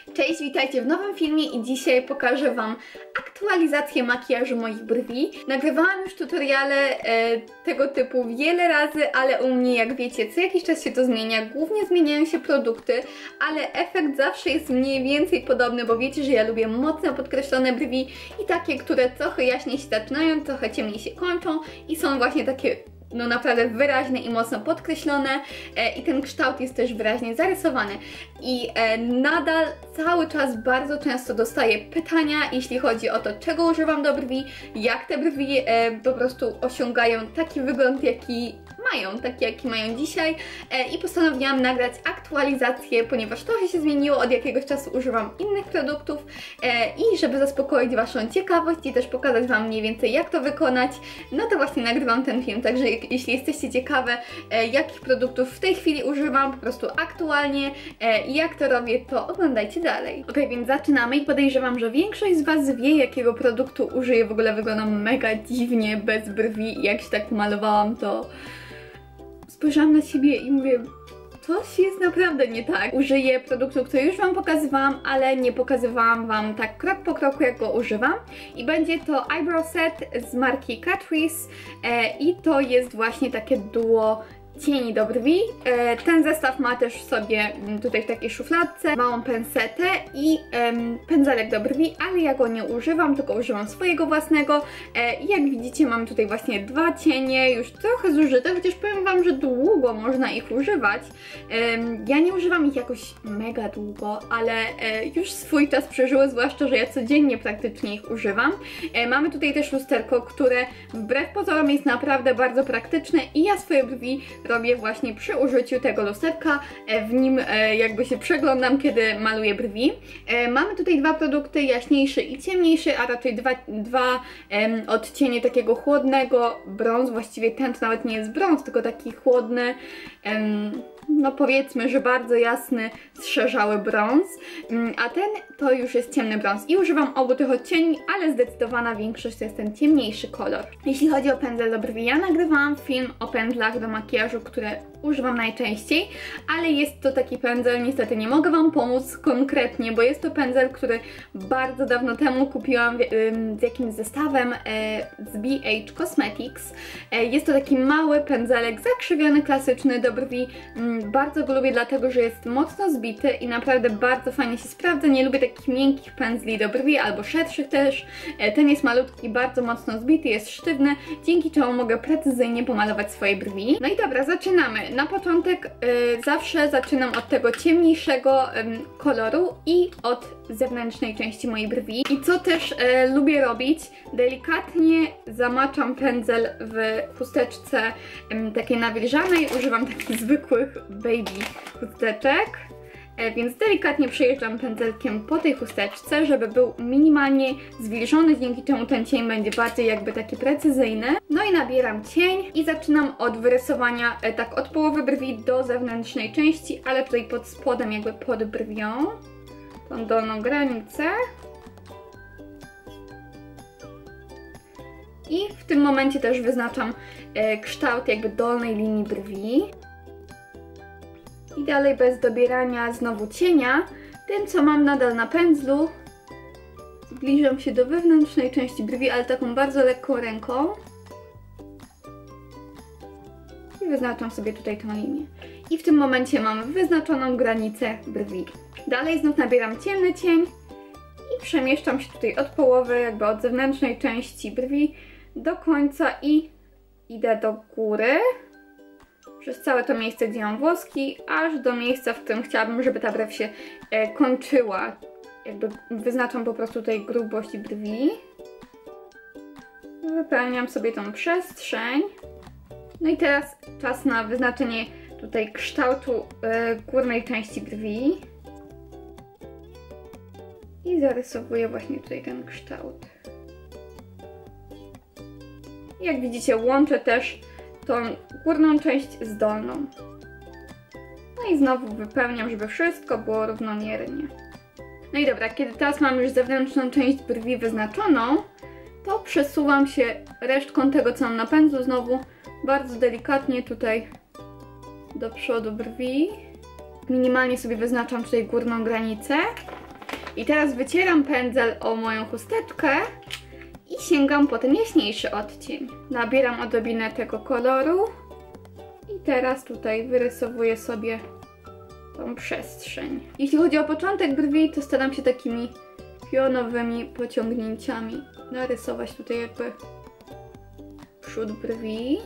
Cześć, witajcie w nowym filmie i dzisiaj pokażę Wam aktualizację makijażu moich brwi. Nagrywałam już tutoriale tego typu wiele razy, ale u mnie, jak wiecie, co jakiś czas się to zmienia. Głównie zmieniają się produkty, ale efekt zawsze jest mniej więcej podobny, bo wiecie, że ja lubię mocno podkreślone brwi i takie, które trochę jaśniej się zaczynają, trochę ciemniej się kończą i są właśnie takie no naprawdę wyraźne i mocno podkreślone i ten kształt jest też wyraźnie zarysowany i nadal cały czas bardzo często dostaję pytania, jeśli chodzi o to, czego używam do brwi, jak te brwi po prostu osiągają taki wygląd, jaki mają dzisiaj i postanowiłam nagrać aktualizację, ponieważ trochę się zmieniło, od jakiegoś czasu używam innych produktów i żeby zaspokoić Waszą ciekawość i też pokazać Wam mniej więcej, jak to wykonać, no to właśnie nagrywam ten film, także jeśli jesteście ciekawe, jakich produktów w tej chwili używam po prostu aktualnie i jak to robię, to oglądajcie dalej. Ok, więc zaczynamy i podejrzewam, że większość z Was wie, jakiego produktu użyję. W ogóle wyglądam mega dziwnie, bez brwi i jak się tak malowałam, to spojrzałam na siebie i mówię, coś jest naprawdę nie tak. Użyję produktu, który już Wam pokazywałam, ale nie pokazywałam Wam tak krok po kroku, jak go używam. I będzie to Eyebrow Set z marki Catrice i to jest właśnie takie duo cieni do brwi. Ten zestaw ma też w sobie tutaj w takiej szufladce małą pensetę i pędzelek do brwi, ale ja go nie używam, tylko używam swojego własnego. I jak widzicie, mam tutaj właśnie dwa cienie, już trochę zużyte, chociaż powiem Wam, że długo można ich używać. Ja nie używam ich jakoś mega długo, ale już swój czas przeżyły, zwłaszcza, że ja codziennie praktycznie ich używam. Mamy tutaj też lusterko, które wbrew pozorom jest naprawdę bardzo praktyczne i ja swoje brwi robię właśnie przy użyciu tego lusterka, w nim jakby się przeglądam, kiedy maluję brwi. Mamy tutaj dwa produkty, jaśniejszy i ciemniejszy, a raczej dwa odcienie takiego chłodnego brąz, właściwie ten to nawet nie jest brąz, tylko taki chłodny, no powiedzmy, że bardzo jasny, zszarzały brąz, a ten to już jest ciemny brąz i używam obu tych odcieni, ale zdecydowana większość to jest ten ciemniejszy kolor. Jeśli chodzi o pędzel do brwi, ja nagrywałam film o pędzlach do makijażu, które używam najczęściej, ale jest to taki pędzel, niestety nie mogę Wam pomóc konkretnie, bo jest to pędzel, który bardzo dawno temu kupiłam z jakimś zestawem z BH Cosmetics. Jest to taki mały pędzelek zakrzywiony, klasyczny do brwi. Bardzo go lubię, dlatego że jest mocno zbity i naprawdę bardzo fajnie się sprawdza. Nie lubię takich miękkich pędzli do brwi, albo szerszych też. Ten jest malutki, bardzo mocno zbity, jest sztywny, dzięki czemu mogę precyzyjnie pomalować swoje brwi. No i dobra, zaczynamy. Na początek zawsze zaczynam od tego ciemniejszego koloru i od zewnętrznej części mojej brwi. I co też lubię robić, delikatnie zamaczam pędzel w chusteczce takiej nawilżanej. Używam takich zwykłych baby chusteczek. Więc delikatnie przejeżdżam pędzelkiem po tej chusteczce, żeby był minimalnie zwilżony, dzięki czemu ten cień będzie bardziej jakby taki precyzyjny. No i nabieram cień i zaczynam od wyrysowania tak od połowy brwi do zewnętrznej części, ale tutaj pod spodem, jakby pod brwią, tą dolną granicę. I w tym momencie też wyznaczam kształt jakby dolnej linii brwi. I dalej bez dobierania znowu cienia, tym co mam nadal na pędzlu, zbliżam się do wewnętrznej części brwi, ale taką bardzo lekką ręką. I wyznaczam sobie tutaj tą linię. I w tym momencie mam wyznaczoną granicę brwi. Dalej znów nabieram ciemny cień i przemieszczam się tutaj od połowy, jakby od zewnętrznej części brwi do końca i idę do góry. Przez całe to miejsce, gdzie mam włoski, aż do miejsca, w którym chciałabym, żeby ta brew się kończyła. Jakby wyznaczam po prostu tutaj grubość brwi. Wypełniam sobie tą przestrzeń. No i teraz czas na wyznaczenie tutaj kształtu górnej części brwi. I zarysowuję właśnie tutaj ten kształt. I jak widzicie, łączę też tą górną część z dolną. No i znowu wypełniam, żeby wszystko było równomiernie. No i dobra, kiedy teraz mam już zewnętrzną część brwi wyznaczoną, to przesuwam się resztką tego, co mam na pędzlu, znowu bardzo delikatnie tutaj do przodu brwi. Minimalnie sobie wyznaczam tutaj górną granicę I teraz wycieram pędzel o moją chusteczkę i sięgam po ten jaśniejszy odcień. Nabieram odrobinę tego koloru i teraz tutaj wyrysowuję sobie tą przestrzeń. Jeśli chodzi o początek brwi, to staram się takimi pionowymi pociągnięciami narysować tutaj jakby przód brwi,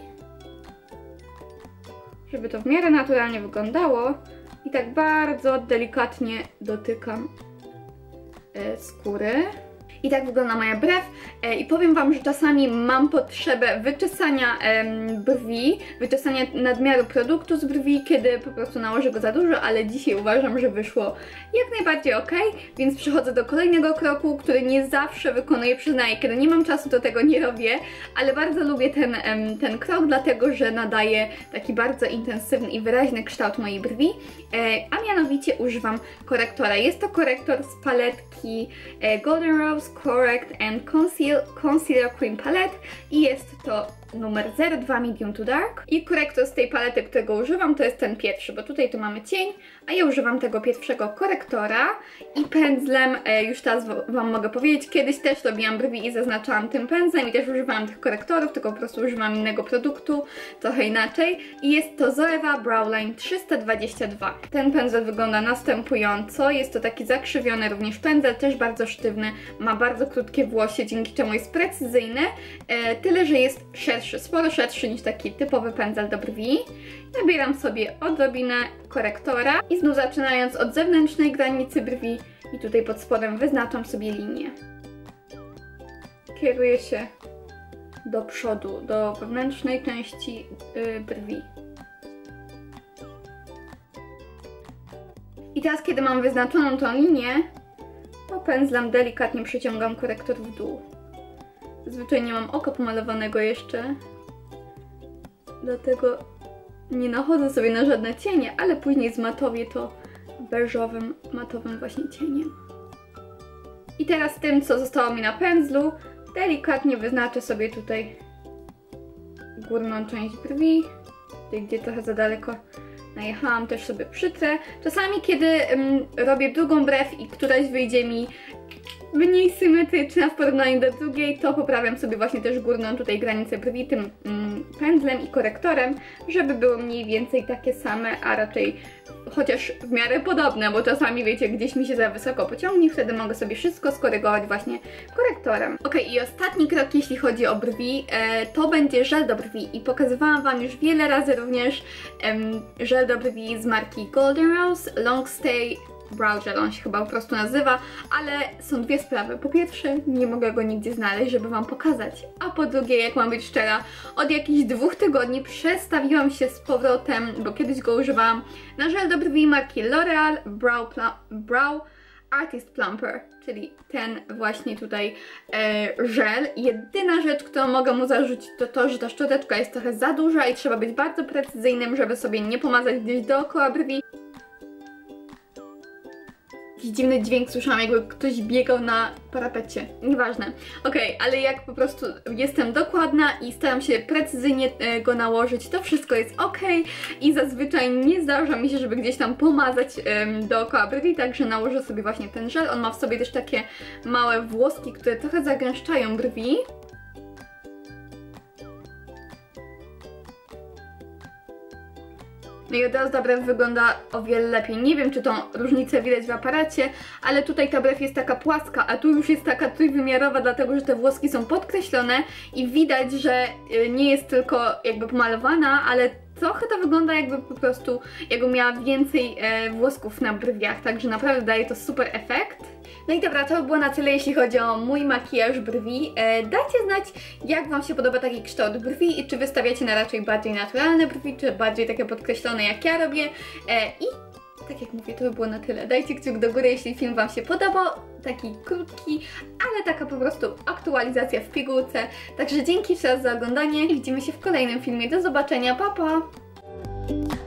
żeby to w miarę naturalnie wyglądało i tak bardzo delikatnie dotykam skóry. I tak wygląda moja brew i powiem wam, że czasami mam potrzebę wyczesania brwi, wyczesania nadmiaru produktu z brwi, kiedy po prostu nałożę go za dużo, ale dzisiaj uważam, że wyszło jak najbardziej ok, więc przechodzę do kolejnego kroku, który nie zawsze wykonuję, przyznaję, kiedy nie mam czasu, to tego nie robię, ale bardzo lubię ten krok, dlatego że nadaje taki bardzo intensywny i wyraźny kształt mojej brwi, a mianowicie używam korektora. Jest to korektor z paletki Golden Rose Correct and Concealer Cream Palette i jest to numer 02 Medium to Dark. I korektor z tej palety, którego używam, to jest ten pierwszy, bo tutaj tu mamy cień, a ja używam tego pierwszego korektora i pędzlem, już teraz wam mogę powiedzieć, kiedyś też robiłam brwi i zaznaczałam tym pędzlem i też używałam tych korektorów, tylko po prostu używam innego produktu, trochę inaczej. I jest to Zoeva Browline 322. Ten pędzel wygląda następująco, jest to taki zakrzywiony również pędzel, też bardzo sztywny, ma bardzo krótkie włosie, dzięki czemu jest precyzyjny, tyle że jest szerszy, sporo szerszy niż taki typowy pędzel do brwi. Nabieram sobie odrobinę korektora i znów zaczynając od zewnętrznej granicy brwi i tutaj pod spodem wyznaczam sobie linię. Kieruję się do przodu, do wewnętrznej części brwi. I teraz, kiedy mam wyznaczoną tą linię, to pędzlem delikatnie przeciągam korektor w dół. Zazwyczaj nie mam oka pomalowanego jeszcze, dlatego nie nachodzę sobie na żadne cienie, ale później zmatowię to beżowym, matowym właśnie cieniem. I teraz tym, co zostało mi na pędzlu, delikatnie wyznaczę sobie tutaj górną część brwi, tutaj gdzie trochę za daleko najechałam, też sobie przytrę. Czasami, kiedy robię drugą brew i któraś wyjdzie mi mniej symetryczna w porównaniu do drugiej, to poprawiam sobie właśnie też górną tutaj granicę brwi tym pędzlem i korektorem, żeby były mniej więcej takie same, a raczej chociaż w miarę podobne, bo czasami wiecie, gdzieś mi się za wysoko pociągnie, wtedy mogę sobie wszystko skorygować właśnie korektorem. Ok, i ostatni krok, jeśli chodzi o brwi, to będzie żel do brwi i pokazywałam wam już wiele razy również żel do brwi z marki Golden Rose Long Stay Brow Gel, on się chyba po prostu nazywa, ale są dwie sprawy. Po pierwsze, nie mogę go nigdzie znaleźć, żeby wam pokazać, a po drugie, jak mam być szczera, od jakichś 2 tygodni przestawiłam się z powrotem, bo kiedyś go używałam, na żel do brwi marki L'Oreal Brow Artist Plumper, czyli ten właśnie tutaj żel. Jedyna rzecz, którą mogę mu zarzucić, to to, że ta szczoteczka jest trochę za duża i trzeba być bardzo precyzyjnym, żeby sobie nie pomazać gdzieś dookoła brwi. Jakiś dziwny dźwięk słyszałam, jakby ktoś biegał na parapecie. Nieważne. Okej, ale jak po prostu jestem dokładna i staram się precyzyjnie go nałożyć, to wszystko jest ok i zazwyczaj nie zdarza mi się, żeby gdzieś tam pomazać dookoła brwi, także nałożę sobie właśnie ten żel. On ma w sobie też takie małe włoski, które trochę zagęszczają brwi. No i od razu ta brew wygląda o wiele lepiej. Nie wiem, czy tą różnicę widać w aparacie, ale tutaj ta brew jest taka płaska, a tu już jest taka trójwymiarowa, dlatego że te włoski są podkreślone i widać, że nie jest tylko jakby pomalowana, ale trochę to wygląda jakby po prostu, jakby miała więcej włosków na brwiach, także naprawdę daje to super efekt. No i dobra, to by było na tyle, jeśli chodzi o mój makijaż brwi. Dajcie znać, jak wam się podoba taki kształt brwi i czy wystawiacie na raczej bardziej naturalne brwi, czy bardziej takie podkreślone, jak ja robię. I tak jak mówię, to by było na tyle. Dajcie kciuk do góry, jeśli film wam się podobał. Taki krótki, ale taka po prostu aktualizacja w pigułce. Także dzięki jeszcze raz za oglądanie i widzimy się w kolejnym filmie. Do zobaczenia, pa pa!